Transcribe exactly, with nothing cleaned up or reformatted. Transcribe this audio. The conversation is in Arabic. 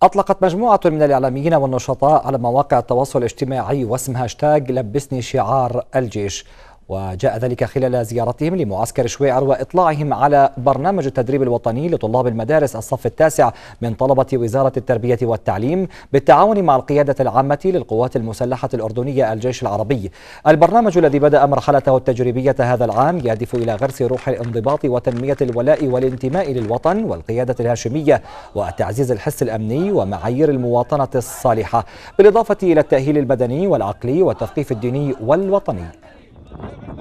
أطلقت مجموعة من الإعلاميين والنشطاء على مواقع التواصل الاجتماعي واسم هاشتاغ لبسني شعار الجيش، وجاء ذلك خلال زيارتهم لمعسكر شويعر وإطلاعهم على برنامج التدريب الوطني لطلاب المدارس الصف التاسع من طلبة وزارة التربية والتعليم بالتعاون مع القيادة العامة للقوات المسلحة الأردنية الجيش العربي. البرنامج الذي بدأ مرحلته التجريبية هذا العام يهدف إلى غرس روح الانضباط وتنمية الولاء والانتماء للوطن والقيادة الهاشمية وتعزيز الحس الأمني ومعايير المواطنة الصالحة، بالإضافة إلى التأهيل البدني والعقلي والتثقيف الديني والوطني.